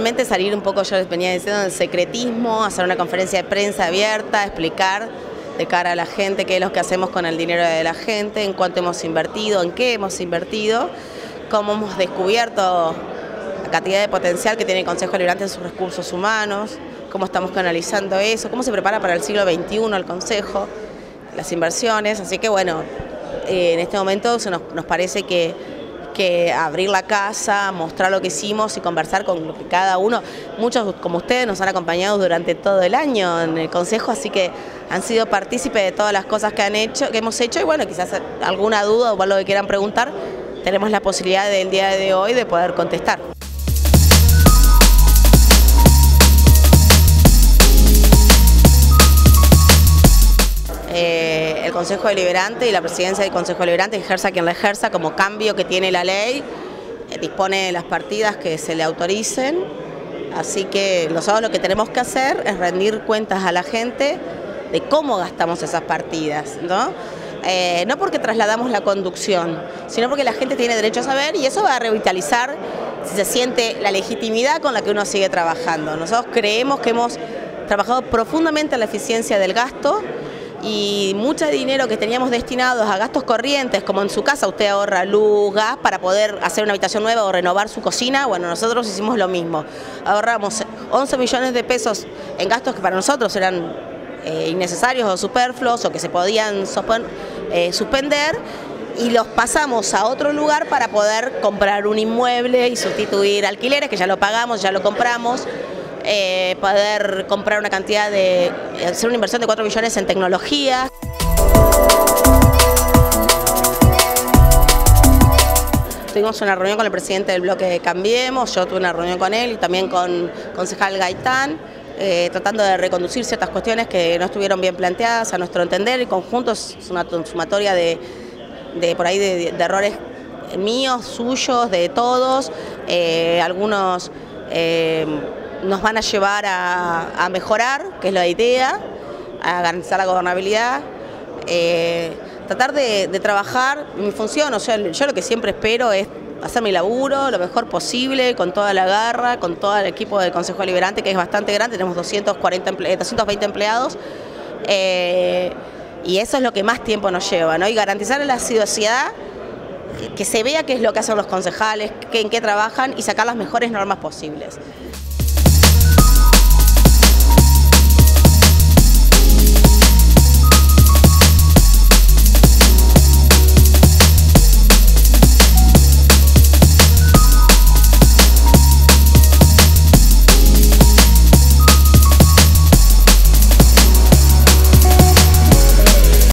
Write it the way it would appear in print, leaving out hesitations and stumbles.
Fundamentalmente salir un poco, yo les venía diciendo, del secretismo, hacer una conferencia de prensa abierta, explicar de cara a la gente qué es lo que hacemos con el dinero de la gente, en cuánto hemos invertido, en qué hemos invertido, cómo hemos descubierto la cantidad de potencial que tiene el Consejo Deliberante en sus recursos humanos, cómo estamos canalizando eso, cómo se prepara para el siglo XXI el Consejo, las inversiones. Así que bueno, en este momento nos parece que abrir la casa, mostrar lo que hicimos y conversar con lo que cada uno, muchos como ustedes nos han acompañado durante todo el año en el Consejo, así que han sido partícipes de todas las cosas que hemos hecho y bueno, quizás alguna duda o algo que quieran preguntar, tenemos la posibilidad del día de hoy de poder contestar. El Consejo Deliberante y la presidencia del Consejo Deliberante, ejerza quien la ejerza, como cambio que tiene la ley, dispone de las partidas que se le autoricen, así que nosotros lo que tenemos que hacer es rendir cuentas a la gente de cómo gastamos esas partidas, ¿no? No porque trasladamos la conducción, sino porque la gente tiene derecho a saber y eso va a revitalizar si se siente la legitimidad con la que uno sigue trabajando. Nosotros creemos que hemos trabajado profundamente en la eficiencia del gasto, y mucho dinero que teníamos destinados a gastos corrientes, como en su casa usted ahorra luz, gas, para poder hacer una habitación nueva o renovar su cocina, bueno, nosotros hicimos lo mismo. Ahorramos 11 millones de pesos en gastos que para nosotros eran innecesarios o superfluos o que se podían suspender, y los pasamos a otro lugar para poder comprar un inmueble y sustituir alquileres, que ya lo pagamos, ya lo compramos. Poder comprar una cantidad hacer una inversión de 4 millones en tecnología. Tuvimos una reunión con el presidente del bloque de Cambiemos, yo tuve una reunión con él y también con concejal Gaitán, tratando de reconducir ciertas cuestiones que no estuvieron bien planteadas a nuestro entender. El conjunto es una sumatoria de errores míos, suyos, de todos, algunos nos van a llevar a mejorar, que es la idea, a garantizar la gobernabilidad, tratar de trabajar en mi función. O sea, yo lo que siempre espero es hacer mi laburo lo mejor posible, con toda la garra, con todo el equipo del Consejo Deliberante, que es bastante grande, tenemos 220 empleados, y eso es lo que más tiempo nos lleva, ¿no? Y garantizar a la sociedad que se vea qué es lo que hacen los concejales, en qué trabajan y sacar las mejores normas posibles.